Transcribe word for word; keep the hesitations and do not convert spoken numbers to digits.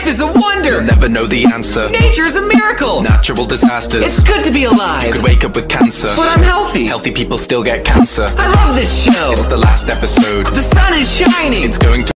Life is a wonder. You'll never know the answer. Nature is a miracle. Natural disasters. It's good to be alive. You could wake up with cancer, but I'm healthy. Healthy people still get cancer. I love this show. It's the last episode. The sun is shining. It's going to